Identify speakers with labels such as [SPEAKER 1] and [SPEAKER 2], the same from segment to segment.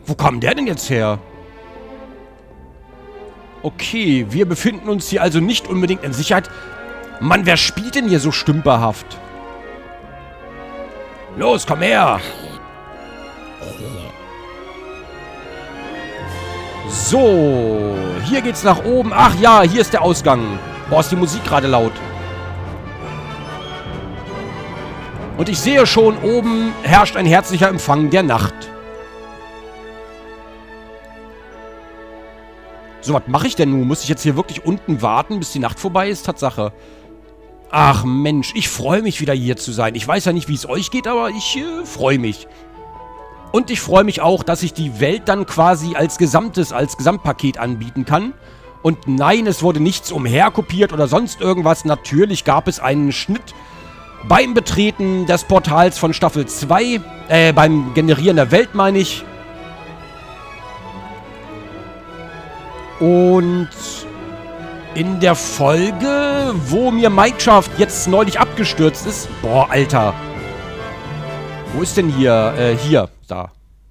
[SPEAKER 1] Wo kam der denn jetzt her? Okay, wir befinden uns hier also nicht unbedingt in Sicherheit. Mann, wer spielt denn hier so stümperhaft? Los, komm her! So, hier geht's nach oben. Ach ja, hier ist der Ausgang. Boah, ist die Musik gerade laut. Und ich sehe schon, oben herrscht ein herzlicher Empfang der Nacht. So, was mache ich denn nun? Muss ich jetzt hier wirklich unten warten, bis die Nacht vorbei ist? Tatsache. Ach Mensch, ich freue mich wieder hier zu sein. Ich weiß ja nicht, wie es euch geht, aber ich freue mich. Und ich freue mich auch, dass ich die Welt dann quasi als Gesamtpaket anbieten kann. Und nein, es wurde nichts umherkopiert oder sonst irgendwas. Natürlich gab es einen Schnitt beim Betreten des Portals von Staffel 2. Beim Generieren der Welt, meine ich. Und in der Folge, wo mir Minecraft jetzt neulich abgestürzt ist. Boah, Alter. Wo ist denn hier? Hier, da.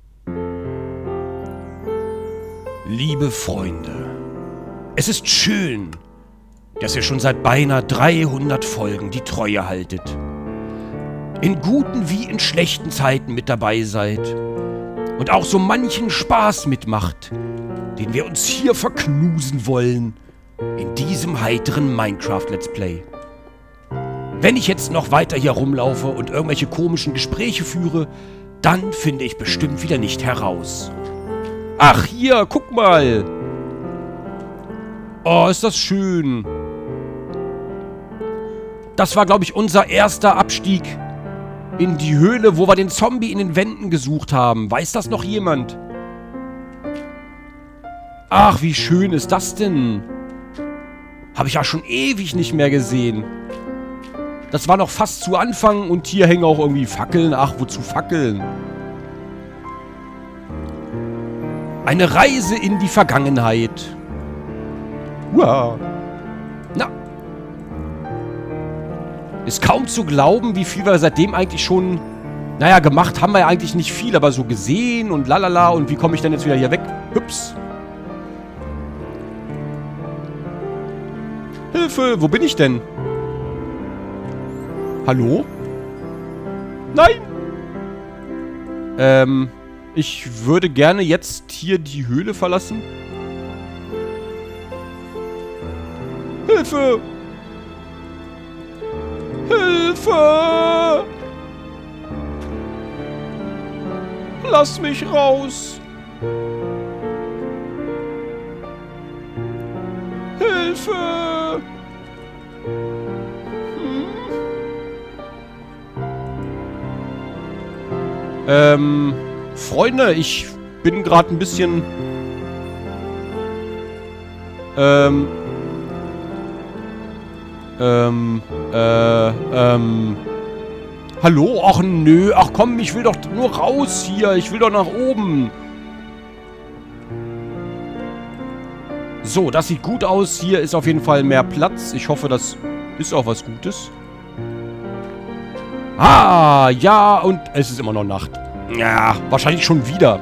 [SPEAKER 1] Liebe Freunde, es ist schön, dass ihr schon seit beinahe 300 Folgen die Treue haltet. In guten wie in schlechten Zeiten mit dabei seid. Und auch so manchen Spaß mitmacht, den wir uns hier verknusen wollen. In diesem heiteren Minecraft-Let's Play. Wenn ich jetzt noch weiter hier rumlaufe und irgendwelche komischen Gespräche führe, dann finde ich bestimmt wieder nicht heraus. Ach, hier, guck mal. Oh, ist das schön. Das war, glaube ich, unser erster Abstieg in die Höhle, wo wir den Zombie in den Wänden gesucht haben. Weiß das noch jemand? Ach, wie schön ist das denn? Habe ich ja schon ewig nicht mehr gesehen. Das war noch fast zu Anfang und hier hängen auch irgendwie Fackeln. Ach, wozu Fackeln? Eine Reise in die Vergangenheit. Uah. Na. Ist kaum zu glauben, wie viel wir seitdem eigentlich schon... Naja, gemacht haben wir ja eigentlich nicht viel, aber so gesehen und lalala. Und wie komme ich denn jetzt wieder hier weg? Hüps. Hilfe, wo bin ich denn? Hallo? Nein! Ich würde gerne jetzt hier die Höhle verlassen. Hilfe! Hilfe! Lass mich raus! Hilfe! Freunde, ich bin gerade ein bisschen... Hallo? Ach nö, ach komm, ich will doch nur raus hier. Ich will doch nach oben. So, das sieht gut aus. Hier ist auf jeden Fall mehr Platz. Ich hoffe, das ist auch was Gutes. Ah, ja, und es ist immer noch Nacht. Ja, wahrscheinlich schon wieder.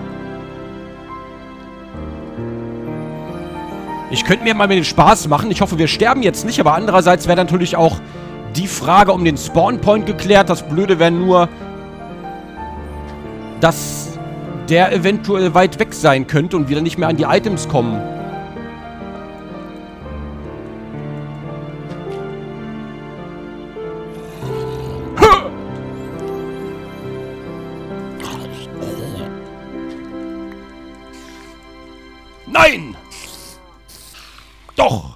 [SPEAKER 1] Ich könnte mir mal den Spaß machen. Ich hoffe, wir sterben jetzt nicht. Aber andererseits wäre natürlich auch die Frage um den Spawnpoint geklärt. Das Blöde wäre nur, dass der eventuell weit weg sein könnte und wir dann nicht mehr an die Items kommen. Nein! Doch!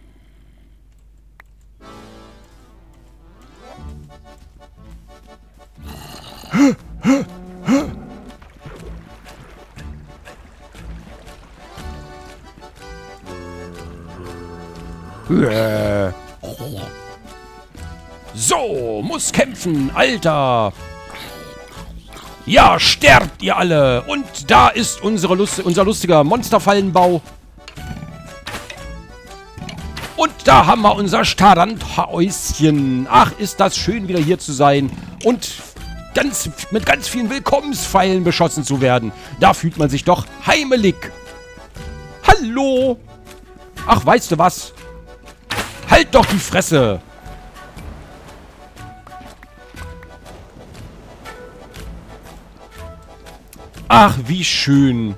[SPEAKER 1] So, muss kämpfen, Alter! Ja, sterbt ihr alle! Und da ist unser lustiger Monsterfallenbau. Und da haben wir unser Strandhäuschen. Ach, ist das schön, wieder hier zu sein. Und mit ganz vielen Willkommenspfeilen beschossen zu werden. Da fühlt man sich doch heimelig. Hallo? Ach, weißt du was? Halt doch die Fresse! Ach, wie schön.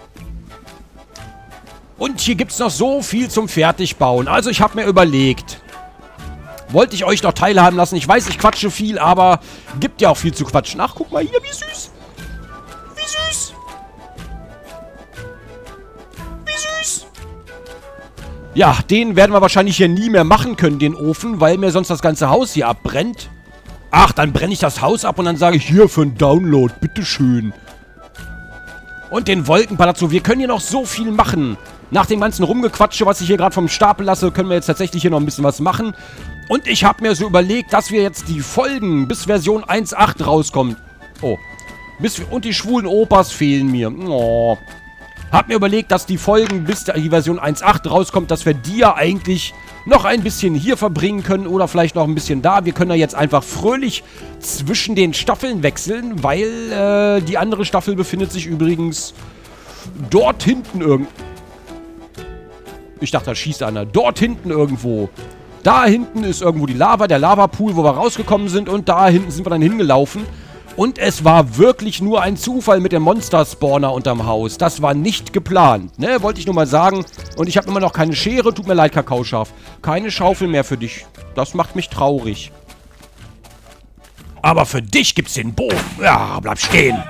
[SPEAKER 1] Und hier gibt es noch so viel zum Fertigbauen. Also ich habe mir überlegt. Wollte ich euch noch teilhaben lassen. Ich weiß, ich quatsche viel, aber gibt ja auch viel zu quatschen. Ach, guck mal hier, wie süß. Wie süß. Wie süß. Ja, den werden wir wahrscheinlich hier nie mehr machen können, den Ofen, weil mir sonst das ganze Haus hier abbrennt. Ach, dann brenne ich das Haus ab und dann sage ich, hier für einen Download, bitteschön. Und den Wolkenpalazzo. Wir können hier noch so viel machen. Nach dem ganzen Rumgequatsche, was ich hier gerade vom Stapel lasse, können wir jetzt tatsächlich hier noch ein bisschen was machen. Und ich habe mir so überlegt, dass wir jetzt die Folgen bis Version 1.8 rauskommen. Oh. Und die schwulen Opas fehlen mir. Oh. Hab mir überlegt, dass die Folgen bis die Version 1.8 rauskommt, dass wir die ja eigentlich noch ein bisschen hier verbringen können oder vielleicht noch ein bisschen da. Wir können ja jetzt einfach fröhlich zwischen den Staffeln wechseln, weil die andere Staffel befindet sich übrigens dort hinten irgendwo. Ich dachte, da schießt einer. Dort hinten irgendwo. Da hinten ist irgendwo die Lava, der Lavapool, wo wir rausgekommen sind. Und da hinten sind wir dann hingelaufen. Und es war wirklich nur ein Zufall mit dem Monster-Spawner unterm Haus. Das war nicht geplant, ne? Wollte ich nur mal sagen. Und ich habe immer noch keine Schere. Tut mir leid, Kakaoschaf. Keine Schaufel mehr für dich. Das macht mich traurig. Aber für dich gibt's den Bogen. Ja, bleib stehen.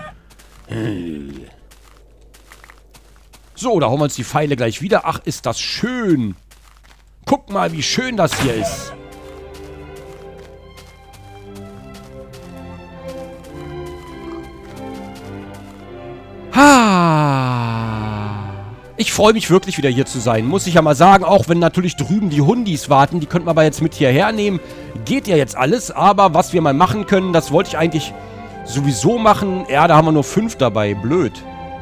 [SPEAKER 1] So, da holen wir uns die Pfeile gleich wieder. Ach, ist das schön. Guck mal, wie schön das hier ist. Ich freue mich wirklich wieder hier zu sein, muss ich ja mal sagen. Auch wenn natürlich drüben die Hundis warten, die könnten wir aber jetzt mit hierher nehmen. Geht ja jetzt alles, aber was wir mal machen können, das wollte ich eigentlich sowieso machen. Ja, da haben wir nur 5 dabei, blöd.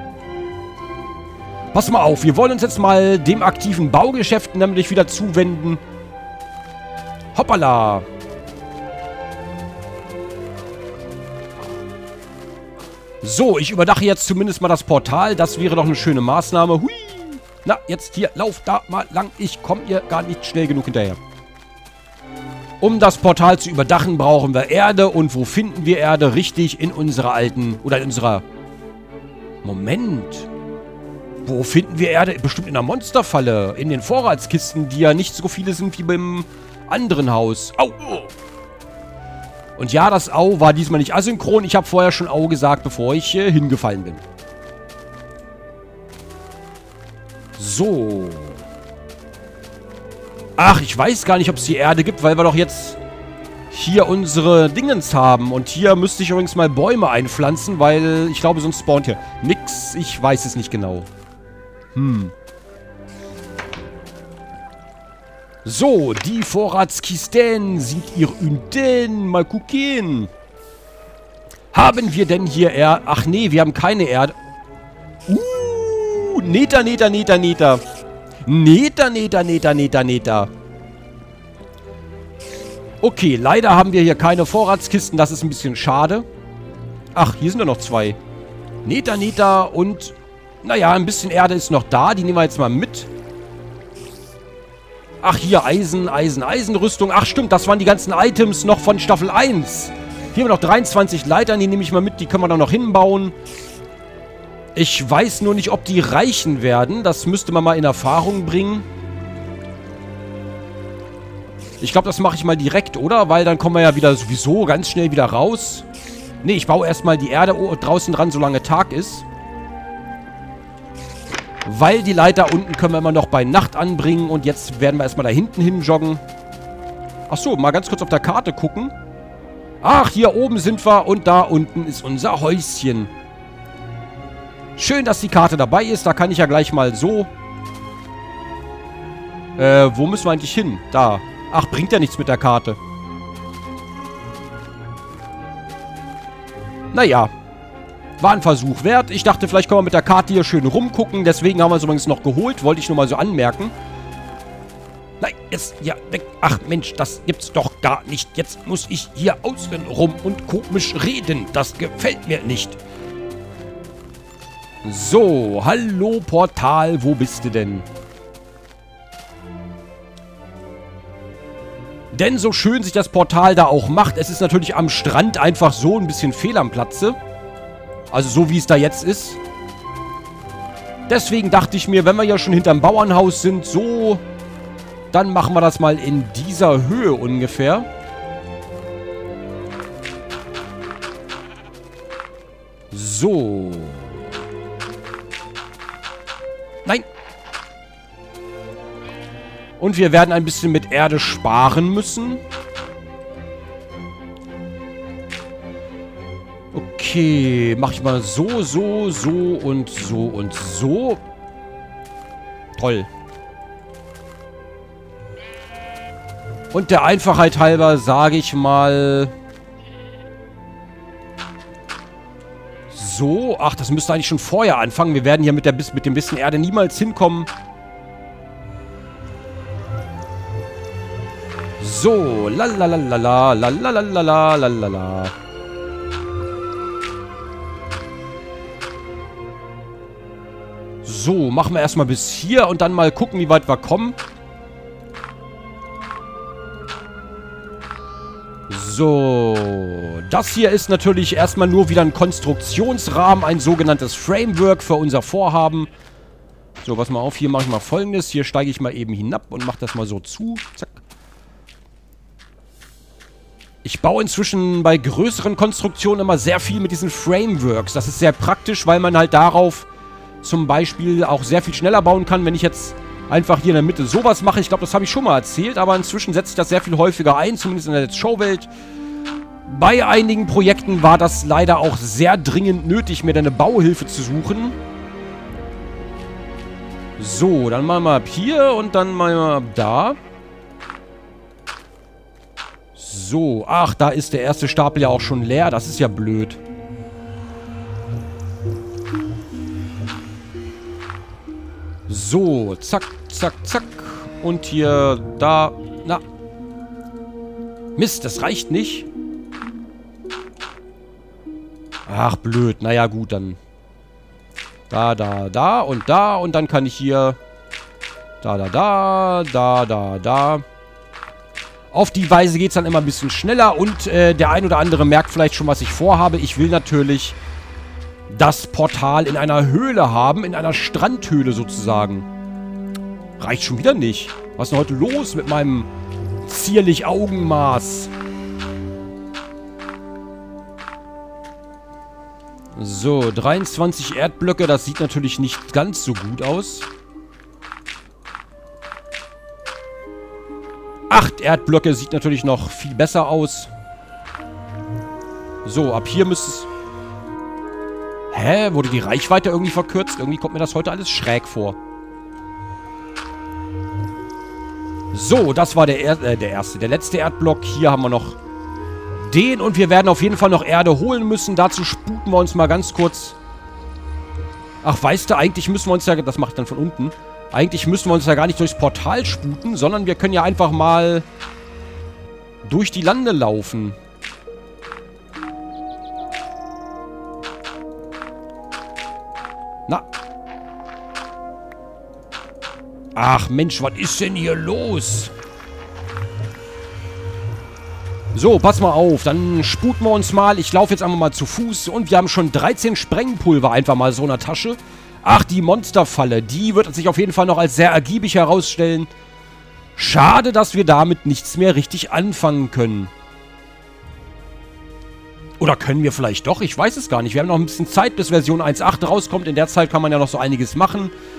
[SPEAKER 1] Pass mal auf, wir wollen uns jetzt mal dem aktiven Baugeschäft nämlich wieder zuwenden. Hoppala. So, ich überdache jetzt zumindest mal das Portal. Das wäre doch eine schöne Maßnahme. Hui. Na, jetzt hier, lauf da mal lang. Ich komme hier gar nicht schnell genug hinterher. Um das Portal zu überdachen, brauchen wir Erde. Und wo finden wir Erde? Richtig, in unserer alten... Oder in unserer... Moment. Wo finden wir Erde? Bestimmt in der Monsterfalle. In den Vorratskisten, die ja nicht so viele sind wie beim anderen Haus. Au! Und ja, das Au war diesmal nicht asynchron. Ich habe vorher schon Au gesagt, bevor ich hingefallen bin. So. Ach, ich weiß gar nicht, ob es hier Erde gibt, weil wir doch jetzt hier unsere Dingens haben. Und hier müsste ich übrigens mal Bäume einpflanzen, weil ich glaube, sonst spawnt hier nix. Ich weiß es nicht genau. So, die Vorratskisten sind ihr unten. Mal gucken. Haben wir denn hier Erde? Ach nee, wir haben keine Erde. Neter, Neter, Neter, Neter. Neter, Neter, Neter, Neter, Neter. Okay, leider haben wir hier keine Vorratskisten. Das ist ein bisschen schade. Ach, hier sind ja noch 2. Neter, Neter und... Naja, ein bisschen Erde ist noch da. Die nehmen wir jetzt mal mit. Ach, hier Eisen, Eisen, Eisenrüstung. Ach, stimmt, das waren die ganzen Items noch von Staffel 1. Hier haben wir noch 23 Leitern. Die nehme ich mal mit. Die können wir dann noch hinbauen. Ich weiß nur nicht, ob die reichen werden. Das müsste man mal in Erfahrung bringen. Ich glaube, das mache ich mal direkt, oder? Weil dann kommen wir ja wieder sowieso ganz schnell wieder raus. Ne, ich baue erstmal die Erde draußen dran, solange Tag ist. Weil die Leiter unten können wir immer noch bei Nacht anbringen. Und jetzt werden wir erstmal da hinten hin joggen. Achso, mal ganz kurz auf der Karte gucken. Ach, hier oben sind wir und da unten ist unser Häuschen. Schön, dass die Karte dabei ist. Da kann ich ja gleich mal so... wo müssen wir eigentlich hin? Da. Ach, bringt ja nichts mit der Karte. Naja. War ein Versuch wert. Ich dachte, vielleicht können wir mit der Karte hier schön rumgucken. Deswegen haben wir es übrigens noch geholt. Wollte ich nur mal so anmerken. Nein, jetzt, ja, weg. Ach Mensch, das gibt's doch gar nicht. Jetzt muss ich hier außen rum und komisch reden. Das gefällt mir nicht. So, hallo Portal, wo bist du denn? Denn so schön sich das Portal da auch macht, es ist natürlich am Strand einfach so ein bisschen fehl am Platze. Also so wie es da jetzt ist. Deswegen dachte ich mir, wenn wir ja schon hinterm Bauernhaus sind, so, dann machen wir das mal in dieser Höhe ungefähr. So. Nein. Und wir werden ein bisschen mit Erde sparen müssen. Okay, mache ich mal so, so, so und so und so. Toll. Und der Einfachheit halber sage ich mal... So. Ach, das müsste eigentlich schon vorher anfangen. Wir werden hier mit dem bisschen Erde niemals hinkommen. So. Lalalala, lalalala, lalala. So, machen wir erstmal bis hier und dann mal gucken, wie weit wir kommen. So, das hier ist natürlich erstmal nur wieder ein Konstruktionsrahmen, ein sogenanntes Framework für unser Vorhaben. So, pass mal auf, hier mache ich mal Folgendes. Hier steige ich mal eben hinab und mache das mal so zu. Zack. Ich baue inzwischen bei größeren Konstruktionen immer sehr viel mit diesen Frameworks. Das ist sehr praktisch, weil man halt darauf zum Beispiel auch sehr viel schneller bauen kann, wenn ich jetzt einfach hier in der Mitte sowas mache. Ich glaube, das habe ich schon mal erzählt, aber inzwischen setze ich das sehr viel häufiger ein, zumindest in der Let's Show-Welt. Bei einigen Projekten war das leider auch sehr dringend nötig, mir eine Bauhilfe zu suchen. So, dann machen wir ab hier und dann machen wir ab da. So, ach, da ist der erste Stapel ja auch schon leer. Das ist ja blöd. So, zack, zack, zack. Und hier, da, na. Mist, das reicht nicht. Ach, blöd. Naja, gut, dann. Da, da, da und da. Und dann kann ich hier... Da, da, da, da, da, da. Auf die Weise geht es dann immer ein bisschen schneller. Und der ein oder andere merkt vielleicht schon, was ich vorhabe. Ich will natürlich das Portal in einer Höhle haben. In einer Strandhöhle sozusagen. Reicht schon wieder nicht. Was ist denn heute los mit meinem zierlich Augenmaß? So, 23 Erdblöcke. Das sieht natürlich nicht ganz so gut aus. 8 Erdblöcke sieht natürlich noch viel besser aus. So, ab hier müsste es... Hä? Wurde die Reichweite irgendwie verkürzt? Irgendwie kommt mir das heute alles schräg vor. So, das war der letzte Erdblock. Hier haben wir noch den und wir werden auf jeden Fall noch Erde holen müssen. Dazu sputen wir uns mal ganz kurz... Ach, weißt du, eigentlich müssen wir uns ja... Das mache ich dann von unten. Eigentlich müssen wir uns ja gar nicht durchs Portal sputen, sondern wir können ja einfach mal durch die Lande laufen. Na. Ach Mensch, was ist denn hier los? So, pass mal auf. Dann sputen wir uns mal. Ich laufe jetzt einfach mal zu Fuß. Und wir haben schon 13 Sprengpulver einfach mal so in der Tasche. Ach, die Monsterfalle. Die wird sich auf jeden Fall noch als sehr ergiebig herausstellen. Schade, dass wir damit nichts mehr richtig anfangen können. Oder können wir vielleicht doch? Ich weiß es gar nicht. Wir haben noch ein bisschen Zeit, bis Version 1.8 rauskommt. In der Zeit kann man ja noch so einiges machen.